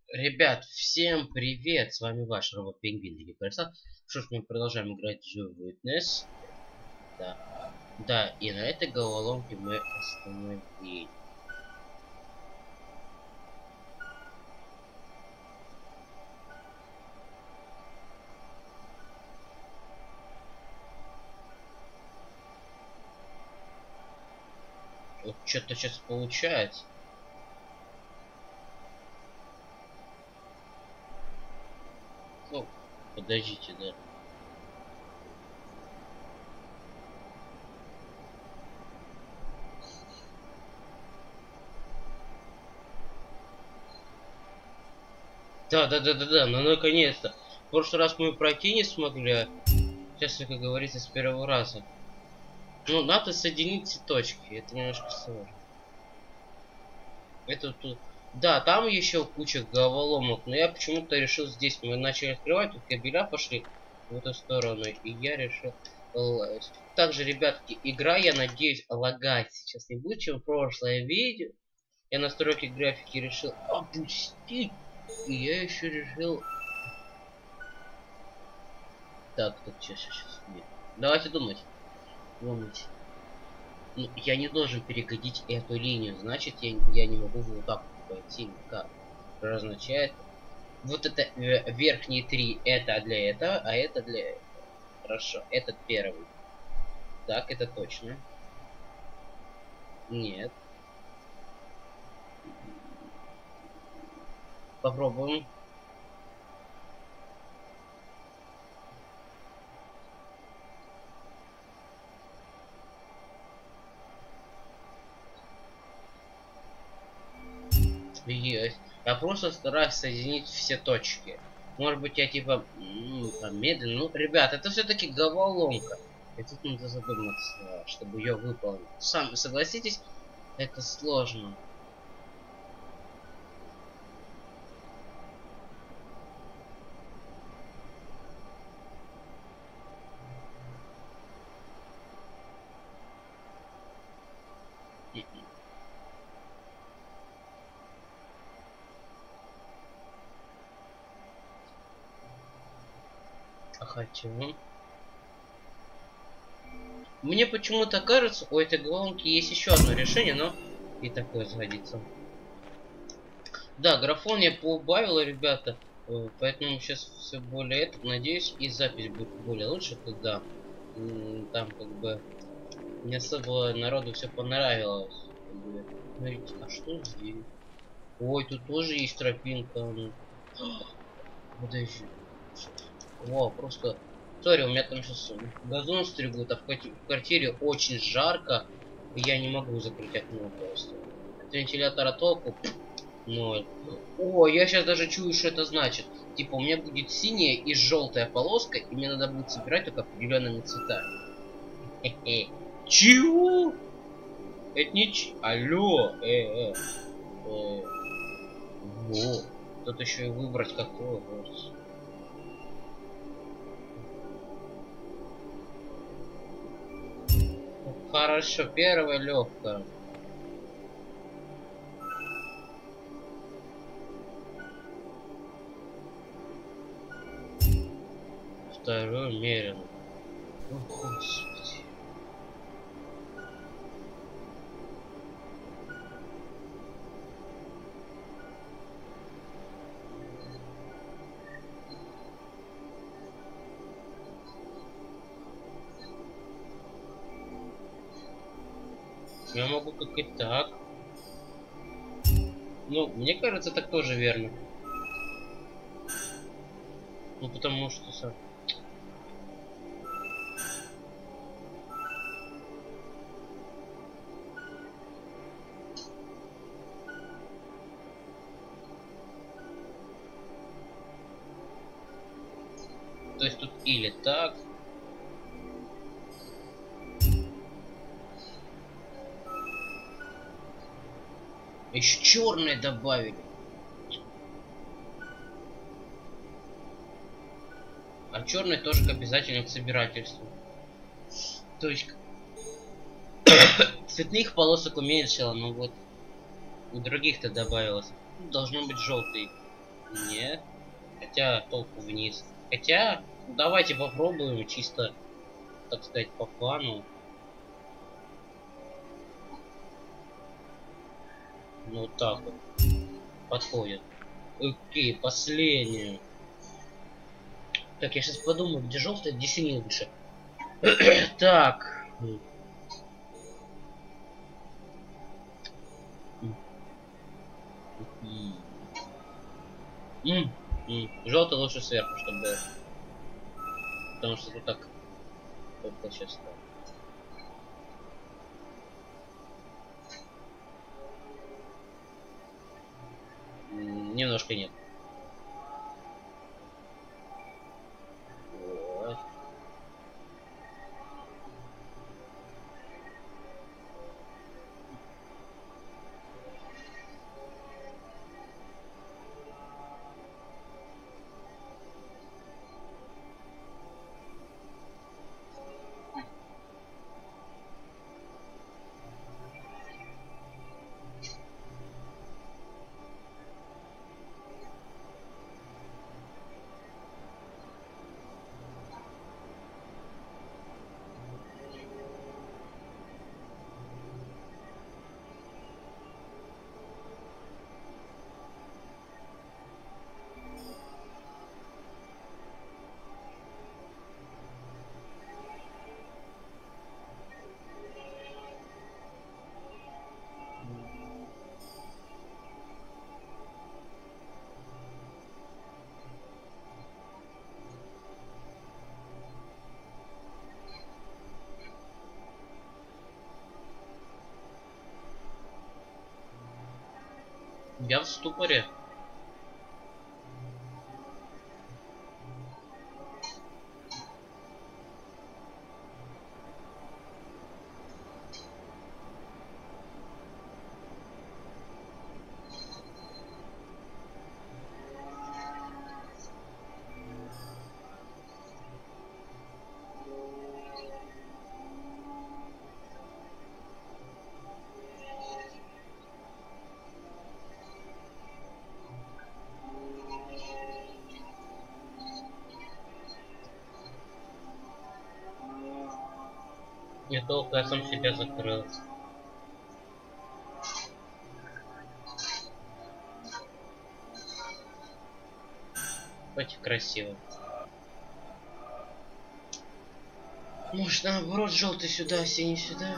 Ребят, всем привет! С вами ваш робот-пингвин или красав. Что ж, мы продолжаем играть в The Witness. Да. Да, и на этой головоломке мы остановились. Вот что-то сейчас получается. Ну, подождите, да. Да, ну наконец-то. В прошлый раз мы пройти не смогли, а сейчас, как говорится, с первого раза. Ну, надо соединить цветочки, это немножко сложно. Это тут... Да, там еще куча головоломок, но я почему-то решил здесь. Мы начали открывать, тут кабеля пошли в эту сторону, и я решил... Также, ребятки, игра, я надеюсь, лагать сейчас не будет, чем прошлое видео. Я настройки графики решил опустить, и я еще решил... Так, тут сейчас нет. Давайте думать. Думать. Ну, я не должен переходить эту линию, значит, я не могу вот так пойти никак. Что означает, вот это верхние три, это для этого, а это для этого. Хорошо, этот первый. Так, это точно. Нет. Попробуем. Есть. Я просто стараюсь соединить все точки. Может быть, я типа помедленно. Ну, ребят, это все-таки головоломка. И тут надо задуматься, чтобы ее выполнить. Сами согласитесь, это сложно. Хотя... Мне почему-то кажется, у этой головоломки есть еще одно решение, но и такое сгодится. Да, графон я поубавил, ребята, поэтому сейчас все более это. Надеюсь, и запись будет более лучше тогда. Там как бы не особо народу все понравилось. Смотрите, а что здесь? Ой, тут тоже есть тропинка. Подожди. О, просто... Сори, у меня там сейчас газон стригут, а в квартире очень жарко, и я не могу закрыть окно просто. От вентилятора толку 0. О, я сейчас даже чую, что это значит. Типа, у меня будет синяя и желтая полоска, и мне надо будет собирать только определенными цветами. Хе-хе. Чего? Это не Алло, Вот. Тут еще и выбрать какую версию. Хорошо, первая легкая. Вторую мерено. О, Господи. Я могу как и так. Ну, мне кажется, так тоже верно. Ну, потому что сам... То есть тут или так. Еще черные добавили. А черный тоже к обязательно к собирательству. То есть цветных полосок уменьшила, но вот у других-то добавилось. Должно быть желтый. Нет. Хотя толку вниз. Хотя, давайте попробуем чисто, так сказать, по плану. Ну вот так вот. Подходит. Окей, последнее. Так, я сейчас подумаю, где желтая, где синий лучше. Так. Желтый лучше сверху, чтобы было. Потому что тут так только сейчас. Немножко нет. Вот. Я в ступоре. Не только я сам себя закрыл. Хоть красиво. Может, наоборот, желтый сюда, синий сюда.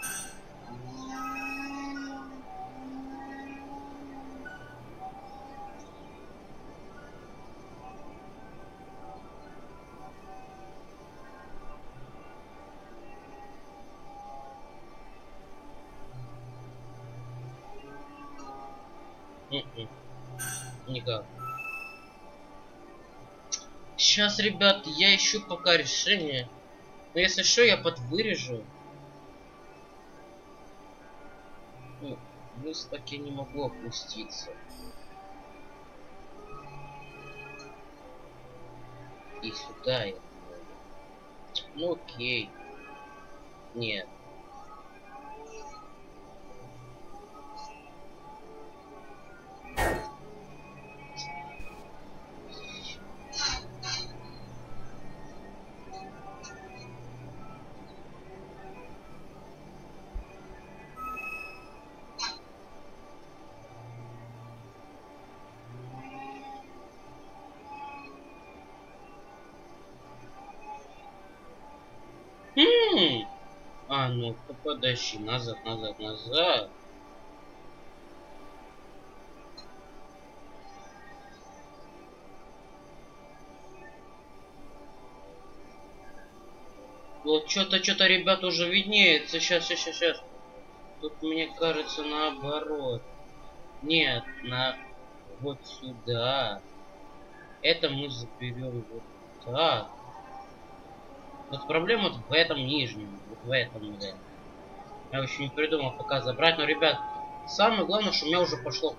Никак. Сейчас, ребят, я ищу пока решение. Но если что, я подвырежу. Ну, плюс так я не могу опуститься. И сюда я. Ну окей. Нет. А, ну-ка, подожди, назад. Вот что-то, ребят, уже виднеется. Сейчас. Тут, мне кажется, наоборот. Нет, вот сюда. Это мы заберем вот так. Вот проблема вот в этом нижнем. Вот в этом, да. Я еще не придумал пока забрать. Но, ребят, самое главное, что у меня уже пошло.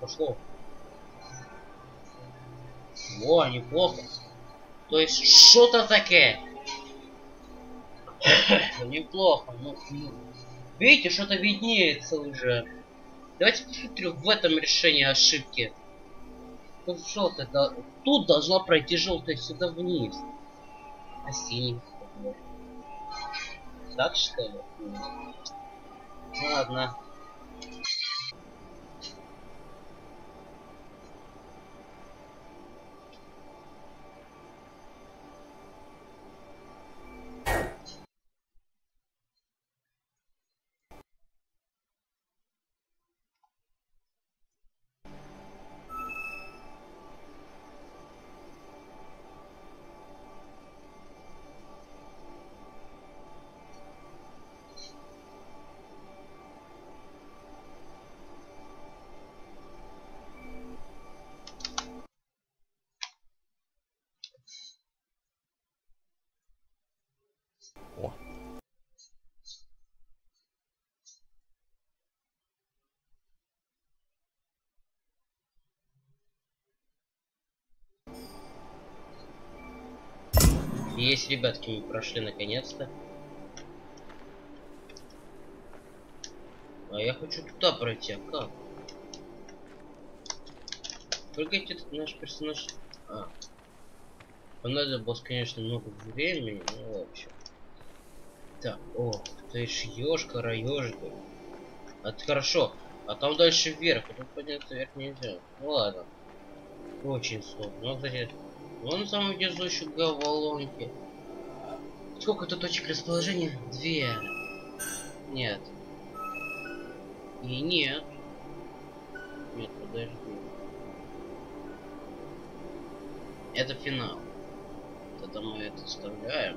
Во, неплохо. То есть что-то такое. Неплохо. Ну, видите, что-то виднеется уже. Давайте посмотрим в этом решении ошибки. только желтая. Тут должна пройти желтая сюда вниз. А синий? Так что ли? Ладно. О. Есть, ребятки, мы прошли наконец-то. А я хочу туда пройти, а как? Прыгайте, этот наш персонаж. Понадобилось, конечно, много времени, ну, в общем. Так, о, ты ж ёшка, ёжка. Это хорошо. А там дальше вверх, а тут подняться вверх нельзя. Ну ладно. Очень сложно. Ну, кстати, вон самый внизу еще головоломки. Сколько тут точек расположения? 2. Нет. И нет. Нет, подожди. Это финал. Тогда мы это вставляем.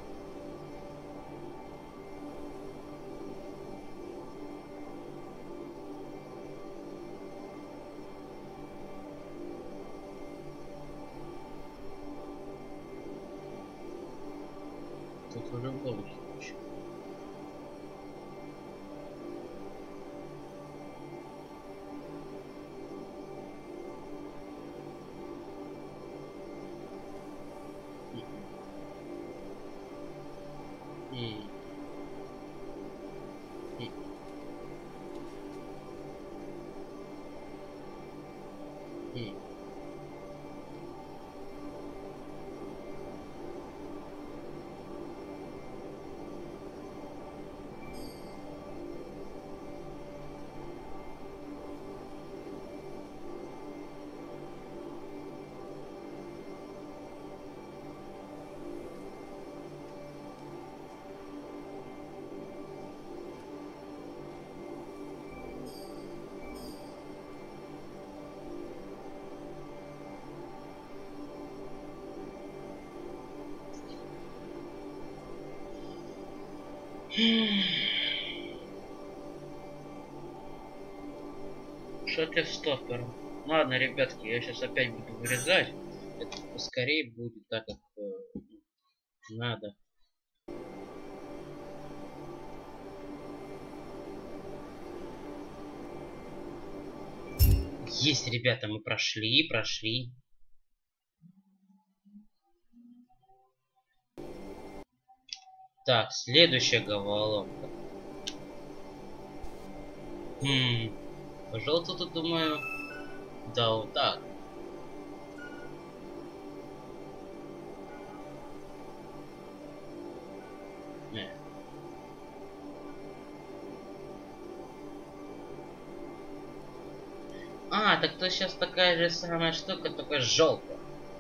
Тут в любом случае. Что ты стопор? Ладно, ребятки, я сейчас опять буду вырезать. Это поскорее будет, так как надо. Есть, ребята, мы прошли. Так, следующая головоломка. Пожалуйста, тут думаю. Да, вот так. Так то сейчас такая же самая штука, только желтая.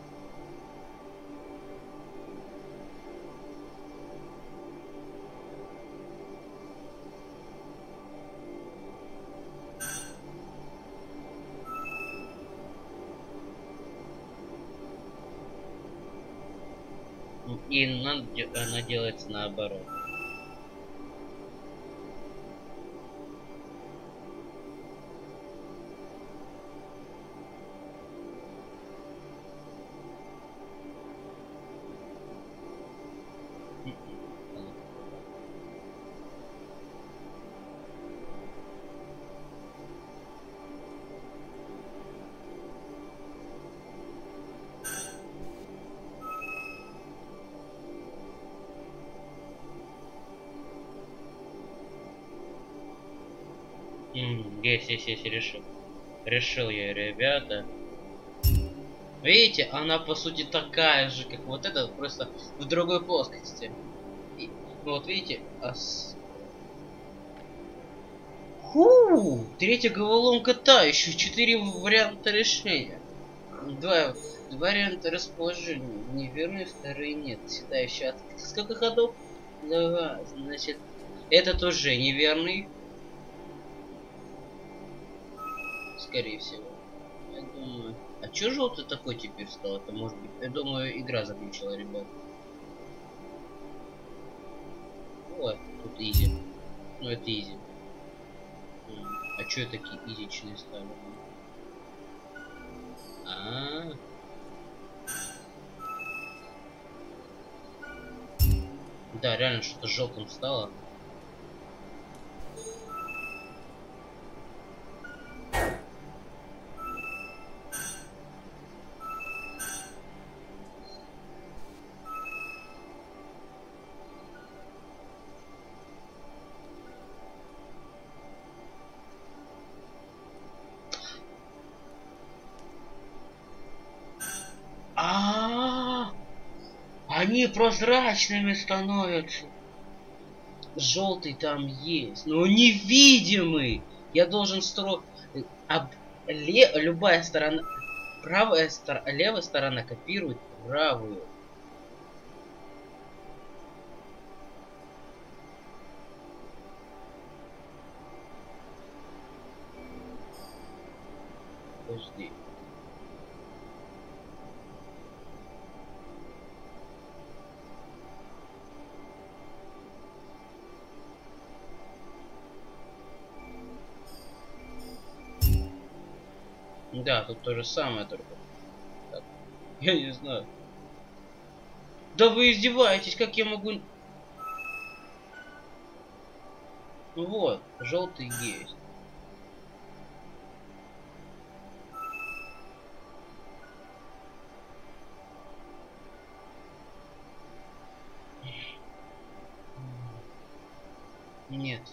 И она делается наоборот. Есть, решил. Решил я, ребята. Видите, она по сути такая же, как вот эта, просто в другой плоскости. И, ну вот видите, третья головоломка та, еще 4 варианта решения. Два, два варианта расположения. Неверный, вторые нет. Сюда еще сколько ходов? Два, значит, этот уже неверный, скорее всего. Я думаю. А чё желтый такой теперь стал? Это может быть. Я думаю, игра заключила, ребят. Вот, тут изи. Ну это изи. А чё такие изичные стали? А, да, реально что-то желтым стало. А, они прозрачными становятся. Желтый там есть, но невидимый. Я должен любая сторона, левая сторона копирует правую. Подожди. Да, тут то же самое только. Так, я не знаю. Да вы издеваетесь, как я могу... Ну вот, желтый есть. Нет.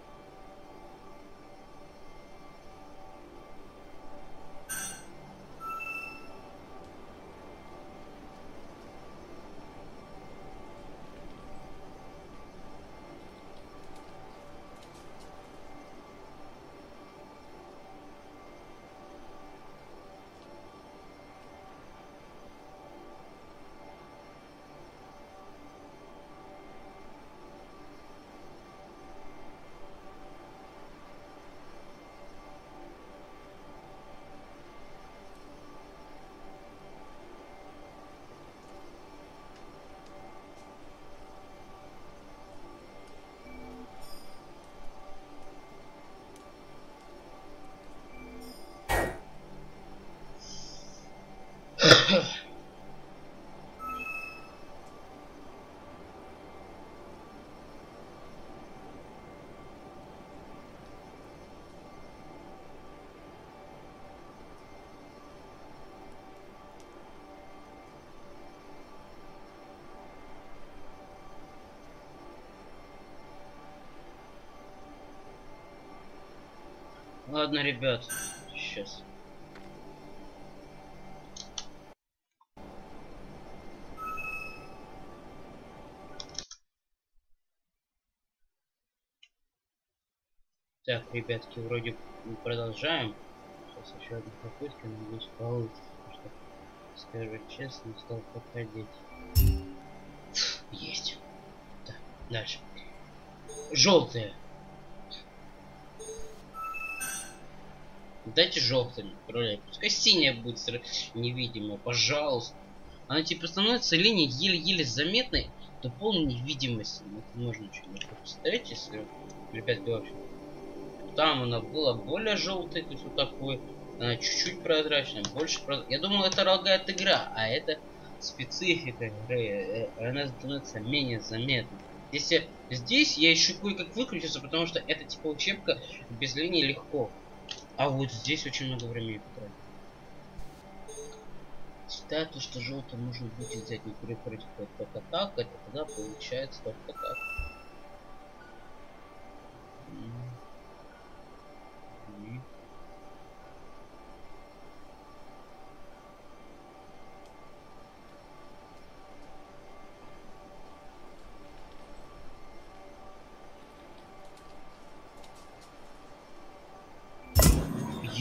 Ладно, ребят, сейчас. Так, ребятки, вроде мы продолжаем. Сейчас еще одна попытка, надеюсь, получится. Потому что, скажу честно, стал подходить. Есть. Так, дальше. Желтые. Дайте желтым управлять. Пускай синяя будет невидимая, пожалуйста. Она типа становится линией еле-еле заметной до полной невидимости. Ну, это можно что-нибудь представить, если, ребят, вообще. Там она была более желтой, то есть вот такой. Она чуть-чуть прозрачная, больше прозрачная. Я думал, это лагает игра, а это специфика игры. Она становится менее заметной. Здесь я еще кое-как выключился, потому что это типа учебка без линии легко. А вот здесь очень много времени потратил. Считаю, то, что желтый нужно будет взять не против только так, это тогда получается только так.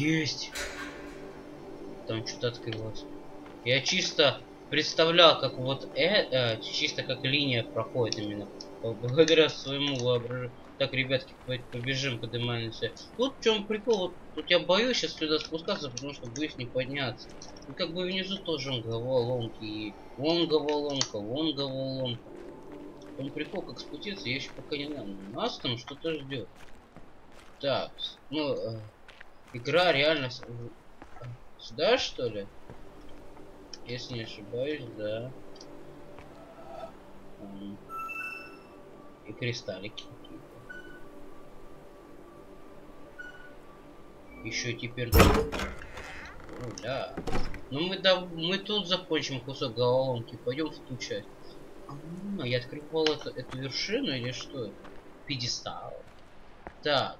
Есть! Там что-то открылось. Я чисто представлял, как вот чисто как линия проходит именно. Благодаря своему воображению. Так, ребятки, побежим, поднимаемся. Тут в чем прикол, вот тут я боюсь сейчас сюда спускаться, потому что боюсь не подняться. И как бы внизу тоже головоломки. И вон головоломка, вон головоломка. В том прикол, как спуститься, я еще пока не знаю. Нас там что-то ждет. Так, ну, игра реально сюда, что ли? Если не ошибаюсь, да. И кристаллики какие-то. Еще теперь... Ну да. Ну мы тут закончим кусок головоломки. Пойдем в ту часть. Я открывал эту вершину или что? Пьедестал. Так.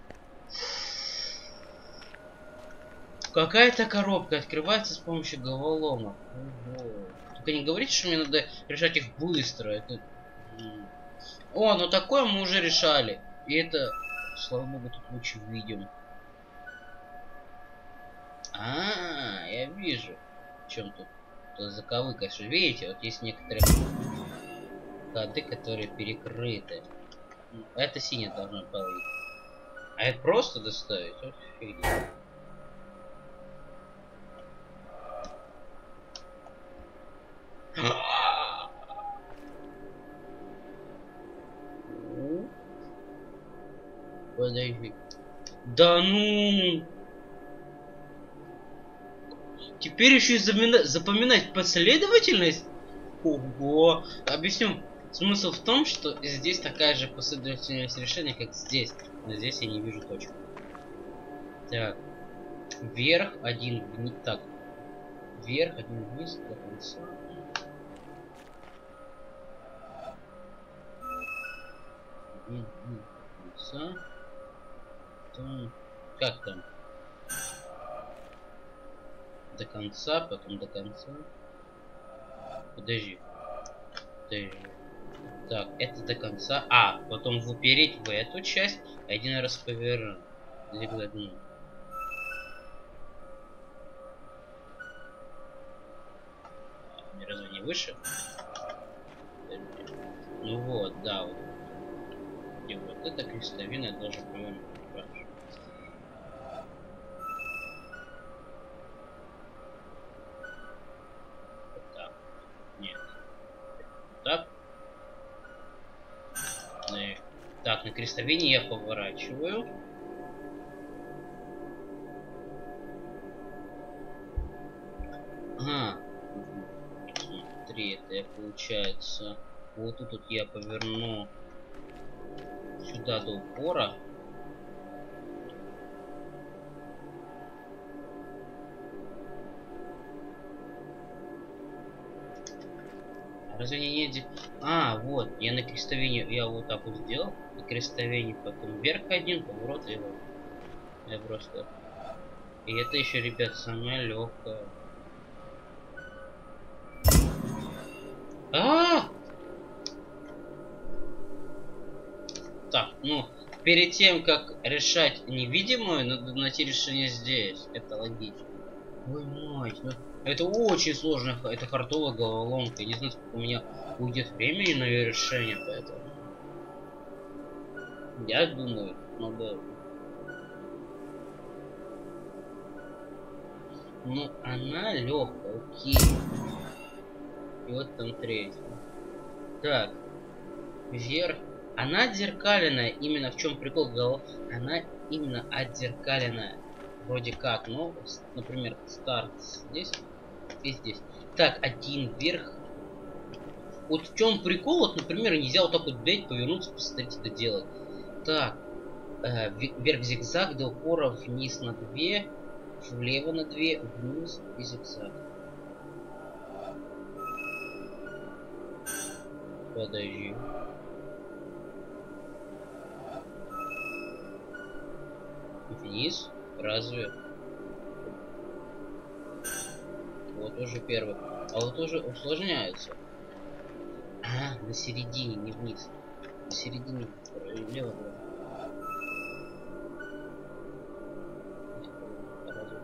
Какая-то коробка открывается с помощью головоломок. Ого. Только не говорите, что мне надо решать их быстро. Это... О, ну такое мы уже решали. И это, слава богу, тут лучше видим. Я вижу. В чем тут заковыка. Что видите, вот есть некоторые ходы, которые перекрыты. Это синий должно полыть. А это просто доставить? Вот фигня. Подожди. Да ну! Теперь еще и запоминать последовательность? Ого! Объясню. Смысл в том, что здесь такая же последовательность решения, как здесь. Но здесь я не вижу точку. Так. Вверх, один вниз. Так. Вверх, один вниз, до конца. Один вниз, до конца. Там... Как там? До конца, потом до конца. Подожди. Так, это до конца. Потом упереть в эту часть. Один раз повернуть. Разве не выше? Ну вот, да, вот. И вот эта крестовина должен повернуть. Так. Так, на крестовине я поворачиваю. Смотри, это я, получается... Вот тут я поверну сюда до упора. Разве не едет? Вот, я на крестовине, я вот так вот сделал. На крестовине, потом вверх один, поворот и вот. Я просто... И это еще, ребят, самое легкое. Так, ну, перед тем, как решать невидимую, надо найти решение здесь. Это логично. Ой, мать, ну... Это очень сложно, это хардовая головоломка. Я не знаю, сколько у меня уйдет времени на ее решение, поэтому... Я думаю, надо... Ну, она легкая, окей. И вот там третья. Так. Вверх. Она отзеркаленная. Именно в чем прикол головы? Она именно отзеркаленная. Вроде как, но, например, старт здесь и здесь. Так, один вверх. Вот в чем прикол, вот, например, нельзя вот так вот взять, повернуться, посмотреть это делать. Так, вверх зигзаг, до упора, вниз на 2, влево на 2, вниз и зигзаг. Подожди. Вниз? Разве? Вот уже первый. А вот уже усложняется. На середине, не вниз. На середине лево. Разве?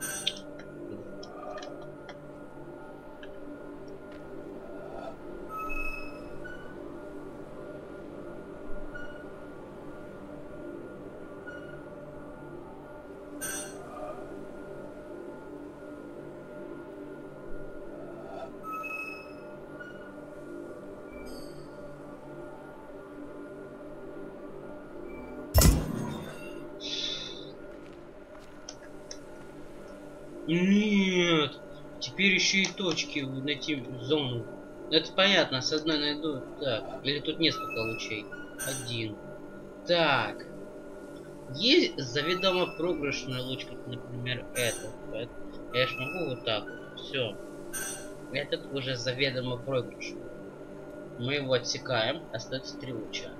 теперь еще и точки найти зону. Это понятно, с одной найду. Так, или тут несколько лучей. Один. Так. Есть заведомо проигрышный луч, как, например, этот. Я ж могу вот так вот. Все. Этот уже заведомо проигрышный. Мы его отсекаем. Остается 3 луча.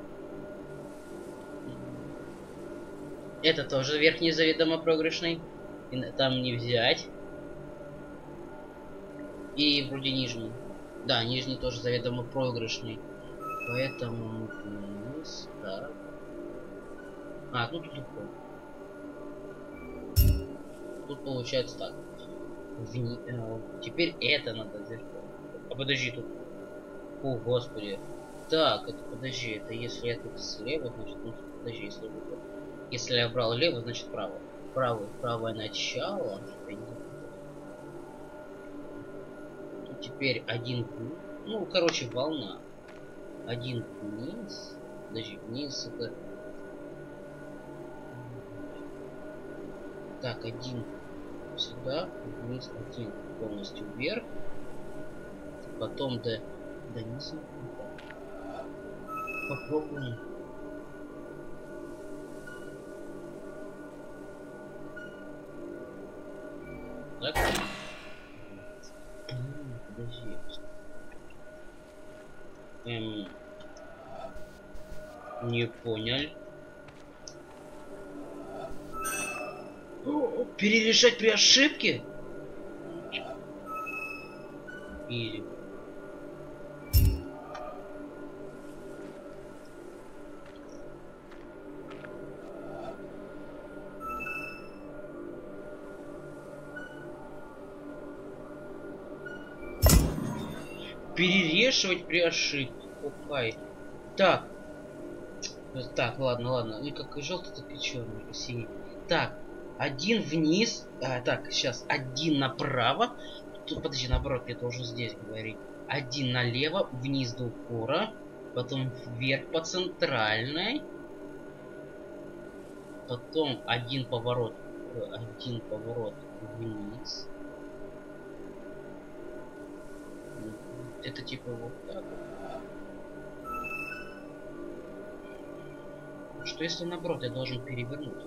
Это тоже верхний заведомо проигрышный. И там не взять. И вроде нижний. Да, нижний тоже заведомо проигрышный. Поэтому вниз. Так. А, тут легко. Тут получается так. Теперь это надо сделать. А подожди тут. О, господи. Так, это подожди, это если я тут слева, значит, ну, подожди, если я брал лево, значит право. Правое начало. Тут теперь один, ну, короче, волна. Один вниз. Подожди, вниз это. Так, один сюда, вниз, один полностью вверх. Потом до низа. Попробуем. Так. Подожди. Не понял. Перерешать при ошибке? Изи. Перерешивать при ошибке. Окей. Так. Так, ладно. И как и желтый, так и черный, и синий. Так, один вниз. Так, сейчас один направо. Тут, подожди, наоборот, я должен здесь говорить. Один налево, вниз до упора. Потом вверх по центральной. Потом один поворот вниз. Это типа вот так. Что если наоборот я должен перевернуть?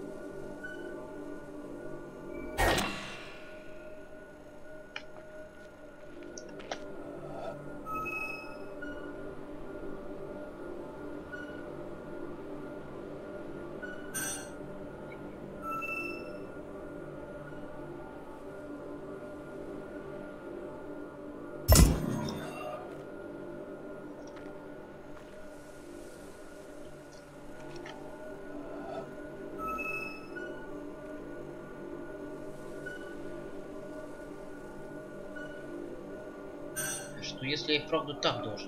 Что если я и вправду так должен?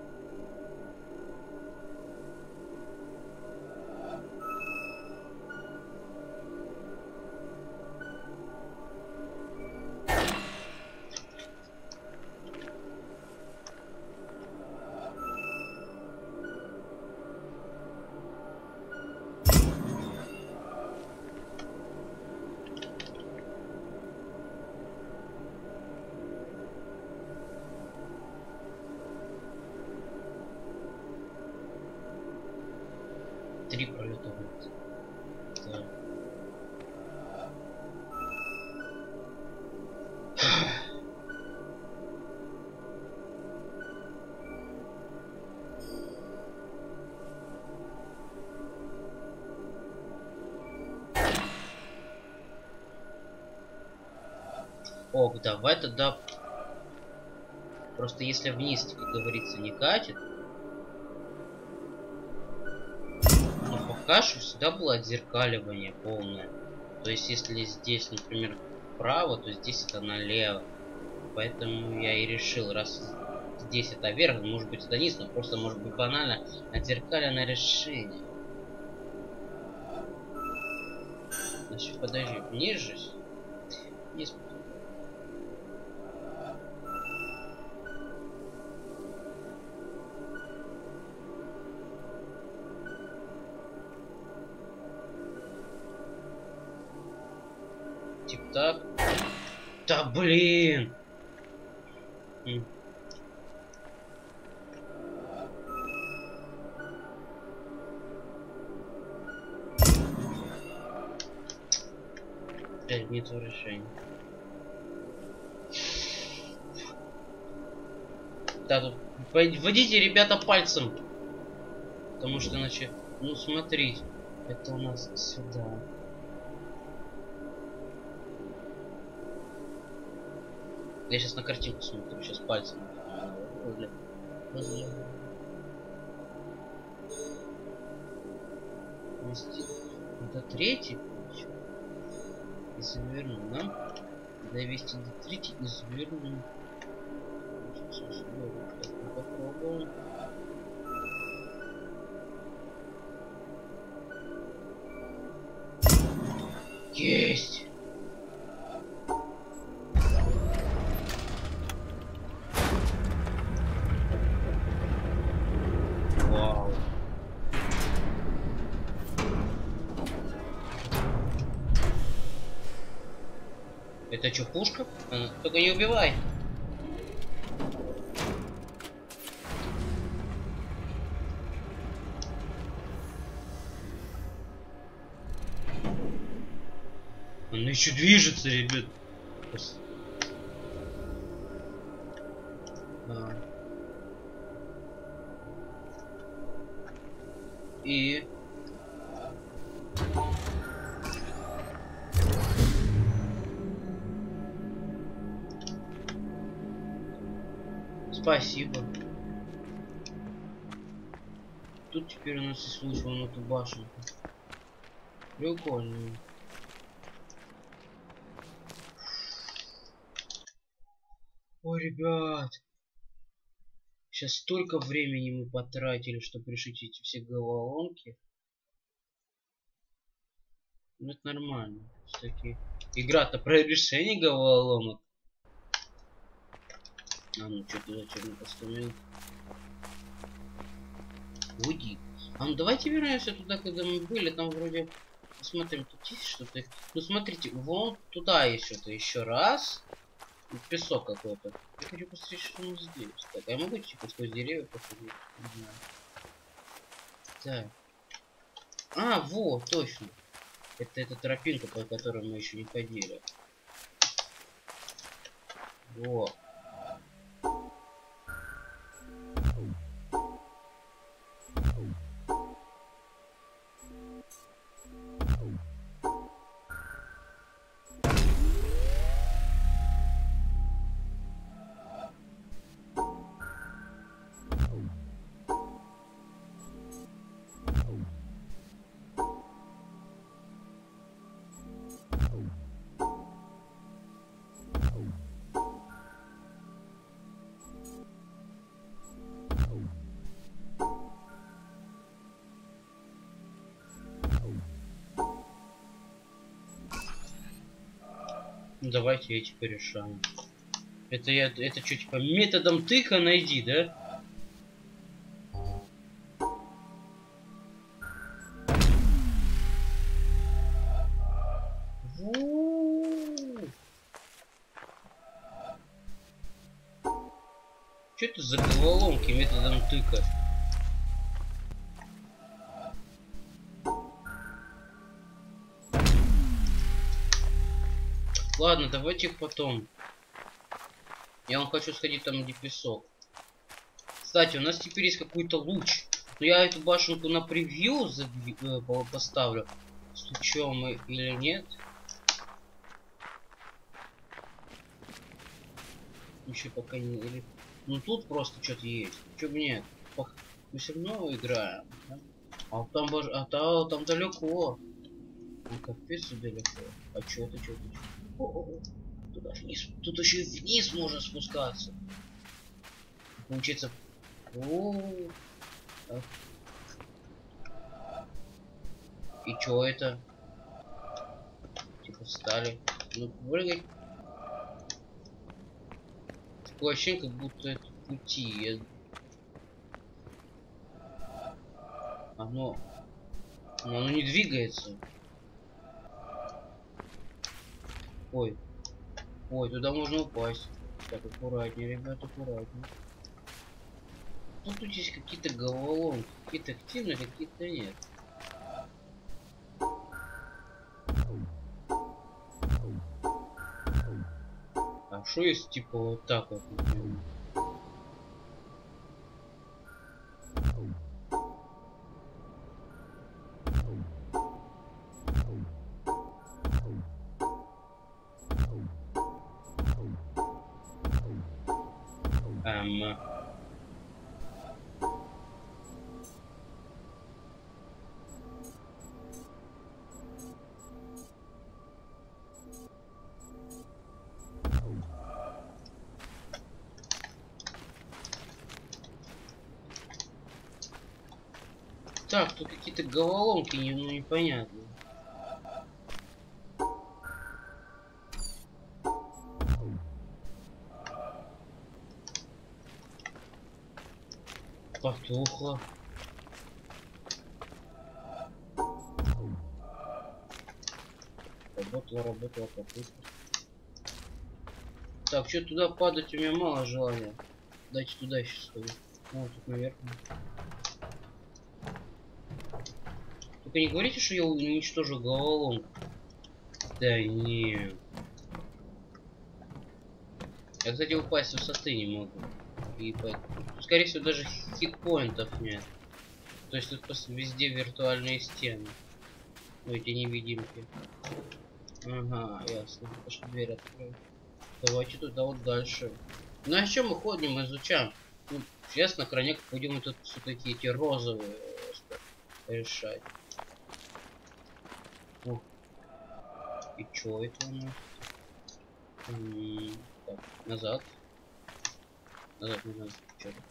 Три пролета будет. Так. Ок, давай тогда. Просто если вниз, как говорится, не катит. Пока что всегда было отзеркаливание полное. То есть если здесь, например, вправо, то здесь это налево. Поэтому я и решил, раз здесь это вверх, может быть это низ, но просто может быть банально отзеркаленное решение. Значит, подожди, ниже. Есть. Тип так. Да блин! Нет решения. Да, тут вводите, ребята, пальцем. Потому что иначе... Ну, смотрите. Это у нас сюда. Я сейчас на картинку смотрю. Сейчас пальцем. Это третий ключ. И заверну нам. Довести до третьей и заверну. Попробуем. Есть! Вау! Это что, пушка? Только не убивай! Она еще движется, ребят. И... Спасибо. Тут теперь у нас есть луч вон эту башенку. Прикольно. Ой, ребят. Сейчас столько времени мы потратили, чтобы решить эти все головоломки. Ну, это нормально. Все-таки игра-то про решение головоломок. А ну что-то зачем поступил? Уйди. А ну давайте вернемся туда, когда мы были. Там вроде... Посмотрим, тут есть что-то. Ну смотрите, вон туда есть что-то еще раз. Песок какой-то. Я хочу посмотреть, что у нас здесь. Так, а я могу типа сквозь деревья посмотреть? Так. А, вот, точно. Это эта тропинка, по которой мы еще не ходили. Вот. Ну, давайте эти порешаем. Это что, типа методом тыка найди, да? Что это за головоломки методом тыка? Ладно, давайте их потом. Я вам хочу сходить там, где песок. Кстати, у нас теперь есть какой-то луч. Но я эту башенку на превью поставлю. Стучем мы или нет? Еще пока не... Или... Ну тут просто что-то есть. Чё бы нет? Мы все равно играем. Да? А там, там далеко. Ну капец далеко. А что это, что это? Туда вниз. Тут еще и вниз можно спускаться. Получается. И чё это? Типа встали. Ну прыгай. Такое ощущение, как будто это пути. Но оно не двигается. Ой. Ой, туда можно упасть. Так, аккуратнее, ребят, аккуратнее. Ну, тут есть какие-то головоломки. Какие-то активные, какие-то нет. А что есть типа вот так вот, например? Эм, Так, тут какие-то головоломки ну, непонятные. Потухло. Работала попытка. Так, что туда падать у меня мало желания. Дайте туда еще сходить. Вот тут наверх. Только не говорите, что я уничтожу головоломку. Да не. Я, кстати, упасть с высоты не могу. И поэтому, скорее всего, даже хитпоинтов нет. То есть тут просто везде виртуальные стены. Ну, эти невидимки. Ага, ясно. Пошли дверь откроем. Давайте туда вот дальше. Ну а чем мы ходим, изучаем? Ну, сейчас на крайняк будем тут все-таки эти розовые решать. О, и чё это у нас? Так, назад. Назад. Чё это?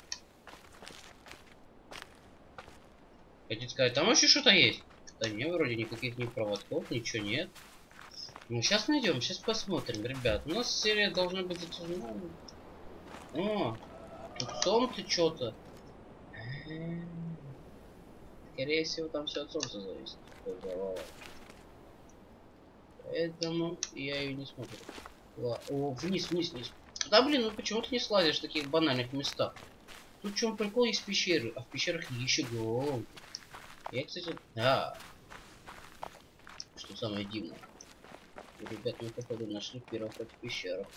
Хотите сказать, там еще что-то есть? Да не, вроде никаких ни проводков, ничего нет. Ну, сейчас найдем, сейчас посмотрим, ребят. У нас серия должна быть затяжная. О, тут солнце что-то. Скорее всего, там все от солнца зависит. Поэтому я ее не смотрю. О, вниз. Да блин, ну почему ты не слазишь в таких банальных местах? Тут в чем прикол, есть пещеры, а в пещерах еще головоломки. Я, кстати, да. Что самое дивное. Ребят, мы походу нашли первый ход в пещерах.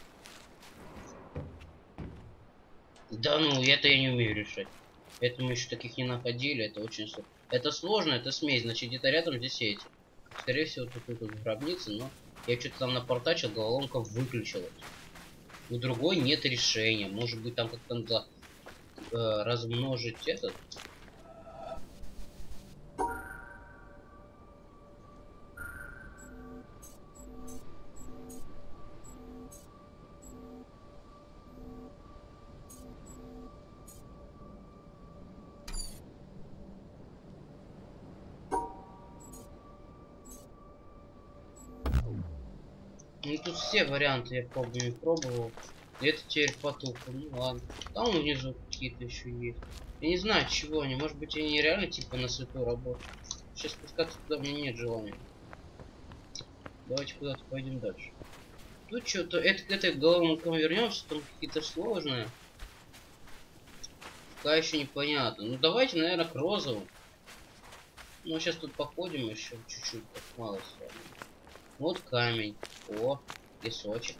Да ну, это я не умею решать. Это мы еще таких не находили, это очень сложно. Это сложно, это смесь, значит где-то рядом здесь эти. Скорее всего тут гробницы, но я что-то там напортачил, головоломка выключилась. У другой нет решения. Может быть там как-то надо размножить этот. Ну тут все варианты я пробовал. Это теперь потухло. Ну ладно. Там внизу какие-то еще есть. Я не знаю, чего они. Может быть, они реально типа на свету работают. Сейчас спускаться туда мне нет желания. Давайте куда-то пойдем дальше. Тут что-то. Это к этой головоломкам вернемся. Там какие-то сложные. Пока еще непонятно. Ну давайте, наверное, к розовым. Ну сейчас тут походим еще чуть-чуть. Так мало с вами. Вот камень. О, песочек.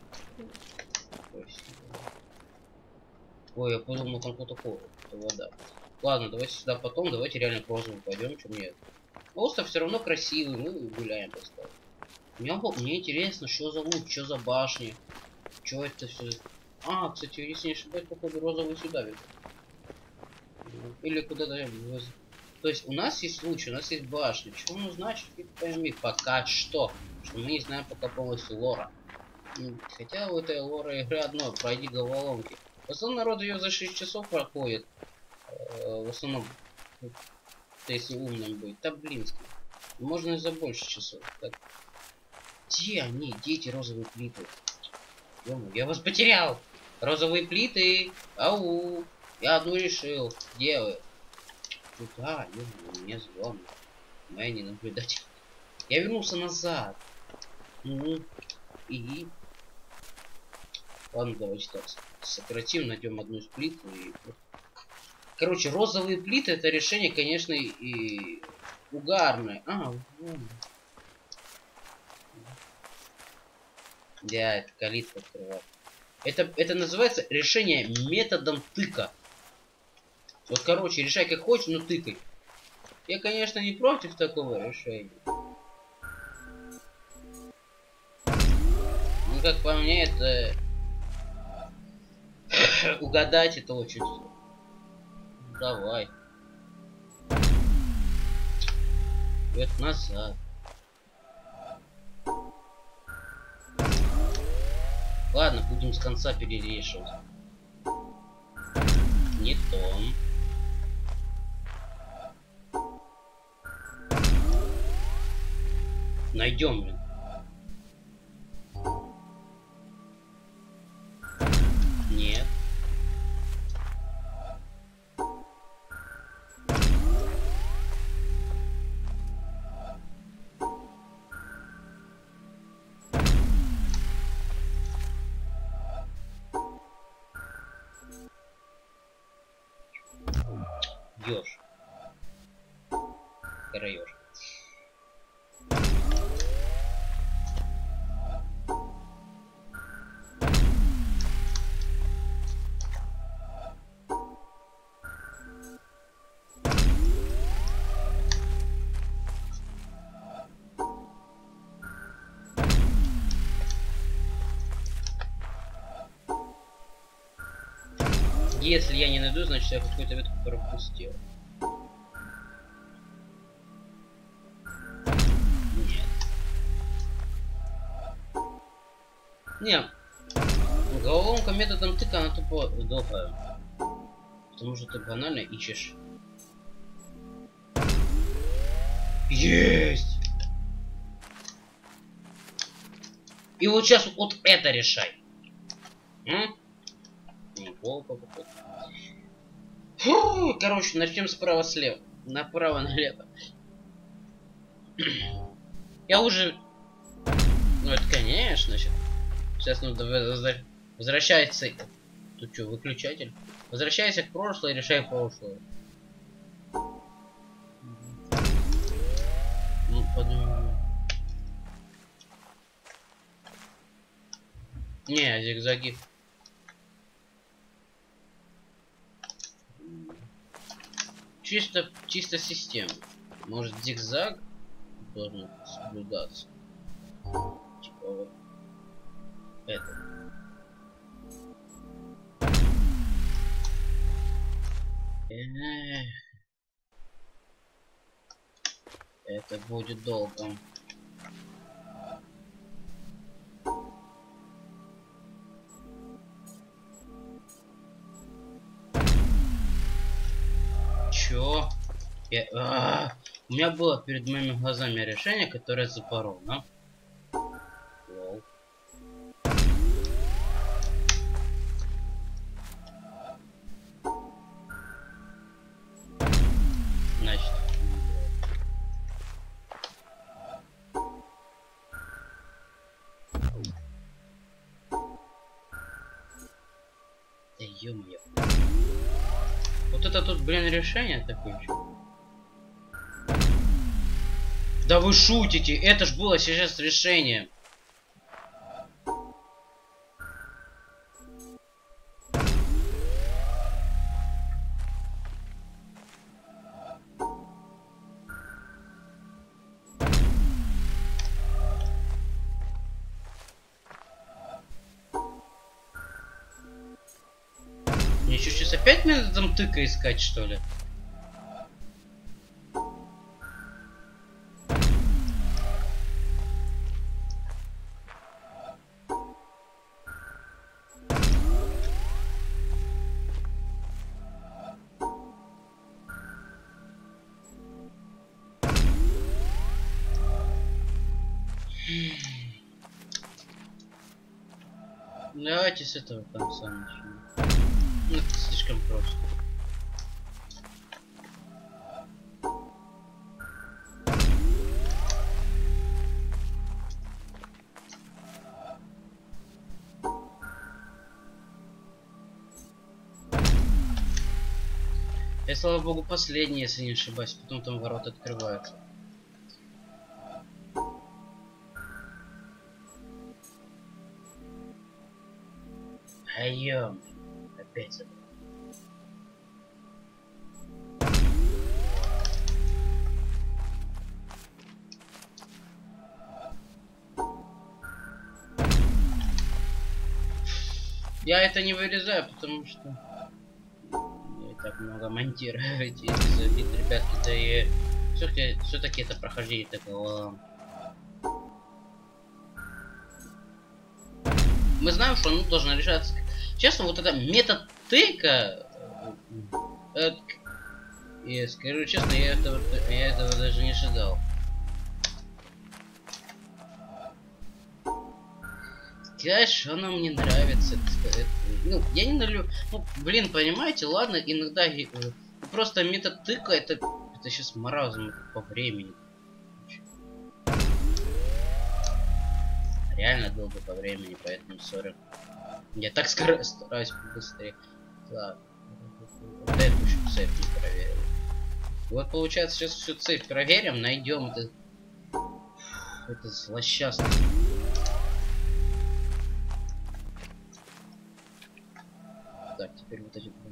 Ой, я подумал, там кто-то ходит. Это вода. Ладно, давайте сюда потом. Давайте реально к розовым пойдем. Чем нет. Остров все равно красивый. Мы гуляем просто. Мне интересно, что за лук, что за башни. Что это все. А, кстати, если не ошибаюсь, походу розовый сюда ведут. Или куда-то. То есть у нас есть луч, у нас есть башня. Чего оно значит, ты пойми. Пока что мы не знаем пока полностью лора. Хотя у этой лора игры одно, пройди головоломки. В основном народ ее за 6 часов проходит. В основном, если умным быть. Да блинский. Можно и за больше часов. Так. Где они? Где эти розовые плиты? Я вас потерял! Розовые плиты! Ау! Я одну решил. Где вы? Куда? Мне звон. Моя не наблюдать. Я вернулся назад. И Ладно, давайте так сократим, найдем одну из плит. И... Короче, розовые плиты это решение, конечно, и угарное. Да, это калитка открывает. Это называется решение методом тыка. Вот, короче, решай как хочешь, но тыкай. Я, конечно, не против такого решения. Ну, как по мне, это... Угадать это очень сложно. Давай. Вверх назад. Ладно, будем с конца перерешивать. Не то. Найдем, блин. Нет. Ёж. Караёж. Если я не найду, значит я какую-то ветку пропустил. Нет. Не. Головоломка методом тыка, она тупо долгая. Потому что ты банально ищешь. Есть! И вот сейчас вот это решай. Фу, короче, начнем справа слева. Направо налево. Я уже... Ну это конечно. Сейчас надо возвращаться. Тут что, выключатель? Возвращайся к прошлому и решай прошлое. Ну, подумаю. Не, зигзаги. Чисто система. Может, зигзаг должен соблюдаться. Типа вот это. Это будет долго. Чё? У меня было перед моими глазами решение, которое запорол, да? Лол. Значит. Да ё-моё. Вот это тут, блин, решение такое. Да вы шутите, это ж было сейчас решение. Мне что, сейчас опять методом тыка искать, что ли? Давайте с этого конца начнем. Ну, это слишком просто. И, слава богу, последний, если не ошибаюсь. Потом там ворота открываются. А ё, опять забыл. Я это не вырезаю, потому что я и так много монтирую эти эпизоды, ребятки, да и все-таки это прохождение такого. Мы знаем, что оно должно решаться. Честно, вот это метод тыка, и скажу честно, я этого даже не ожидал. Знаешь, оно мне нравится. Ну, я не налю. Ну, блин, понимаете, ладно, иногда просто метод тыка это сейчас маразм по времени. Реально долго по времени, поэтому сори. Я так стараюсь быстрее. Так. Вот это еще цепь не проверил. Вот получается, сейчас всю цепь проверим, найдем это злосчастный. Так, теперь вот эти.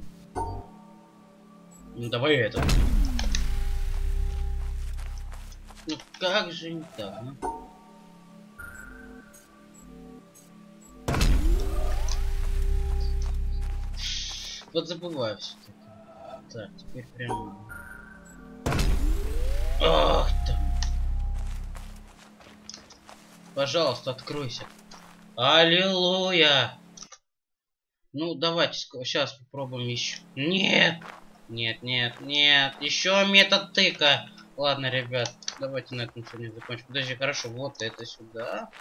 Ну давай это. Ну как же не так, ну? Вот забываю все-таки. Так, теперь прямо. Ах там. Пожалуйста, откройся. Аллилуйя! Ну, давайте сейчас попробуем еще. Нет! Нет, нет, нет. Еще метод тыка. Ладно, ребят, давайте на этом сегодня закончим. Подожди, хорошо, вот это сюда.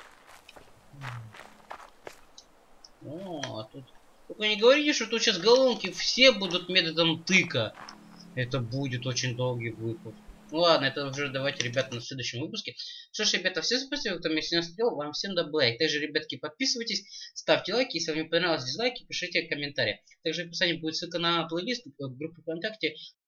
О, а тут... Только не говорите, что тут сейчас головки все будут методом тыка. Это будет очень долгий выпуск. Ну ладно, это уже давайте, ребята, на следующем выпуске. Что ж, ребята, всем спасибо, кто меня сегодня смотрел. Вам всем добра. И также, ребятки, подписывайтесь, ставьте лайки. Если вам не понравилось, дизлайки, пишите комментарии. Также в описании будет ссылка на плейлист, группу ВКонтакте.